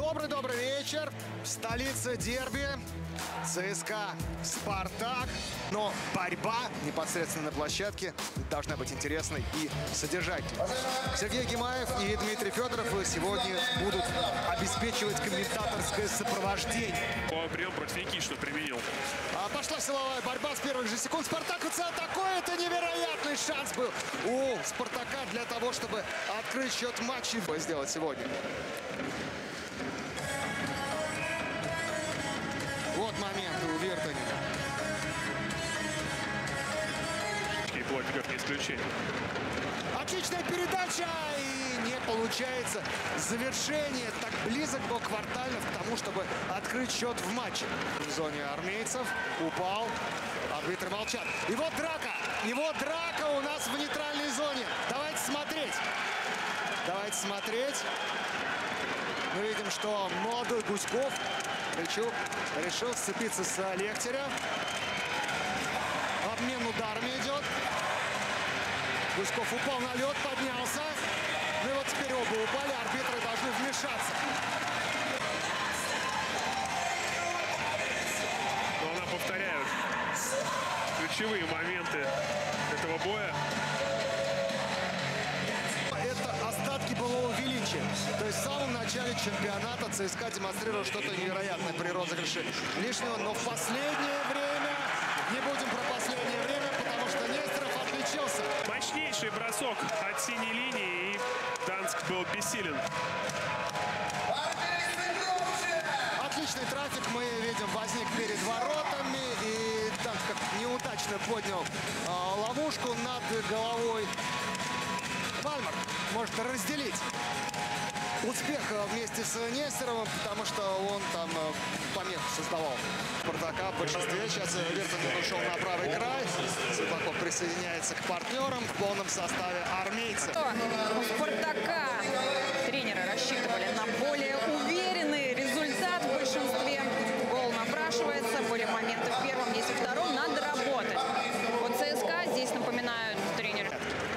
Добрый вечер. Столица дерби. ЦСКА «Спартак». Но борьба непосредственно на площадке должна быть интересной и содержательной. Сергей Гимаев и Дмитрий Федоров сегодня будут обеспечивать комментаторское сопровождение. Прием против Никишина применил. Пошла силовая борьба с первых же секунд. Спартаковцы атакуют. Это невероятный шанс был у Спартака для того, чтобы открыть счет матча и сделать сегодня. Вот момент у Вертонина. И Плотников не исключение. Отличная передача, и не получается завершение. Так близок был Квартальнов к тому, чтобы открыть счет в матче. В зоне армейцев упал, арбитры молчат. И вот драка, у нас в нейтральной зоне. Давайте смотреть. Мы видим, что молодой Гуськов решил сцепиться с Лехтеря. Обмен ударами идет. Гуськов упал на лед, поднялся. Ну и вот теперь оба упали, арбитры должны вмешаться. Но она повторяет ключевые моменты этого боя. Это остатки былого величия. То есть в самом начале чемпионата ЦСКА демонстрировал что-то невероятное при розыгрыше лишнего. Но в последнее время, не будем про последнее время, потому что Нестеров отличился. Мощнейший бросок от синей линии, и Данск был бессилен. Отличный трафик мы видим возник перед воротами. И Данск как неудачно поднял ловушку над головой. Пальмер может разделить успех вместе с Нестеровым, потому что он там помеху создавал Спартака в большинстве. Сейчас Вертонин ушел на правый край. Светлаков присоединяется к партнерам в полном составе армейцев. У Спартака тренеры рассчитывали на более уверенный результат в большинстве. Гол напрашивается, были моменты в первом, есть во втором. Надо работать. Вот ЦСКА здесь напоминают тренеры.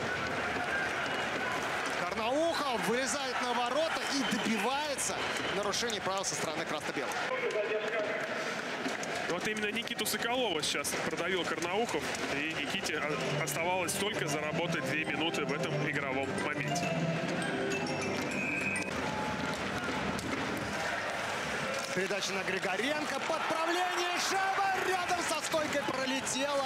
Карнаухов вылезает на ворота и добивается нарушений правил со стороны красно-белых. Вот именно Никиту Соколова сейчас продавил Карнаухов, и Никите оставалось только заработать 2 минуты в этом игровом моменте. Передача на Григоренко, подправление, шайба рядом со стойкой пролетела.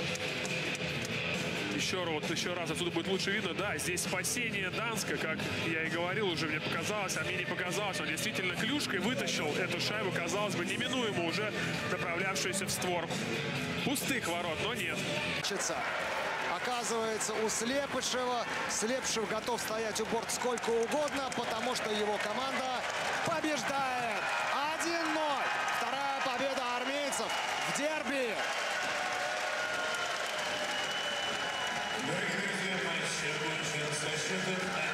Еще раз отсюда будет лучше видно. Да, здесь спасение Данска, как я и говорил, уже мне показалось, а мне не показалось. Он действительно клюшкой вытащил эту шайбу, казалось бы, неминуемо уже направлявшуюся в створ пустых ворот, но нет. Оказывается, у Слепышева. Слепышев готов стоять у борта сколько угодно, потому что его команда побеждает. 1-0. Вторая победа армейцев в дерби. Дорогие друзья, матч окончен со счетом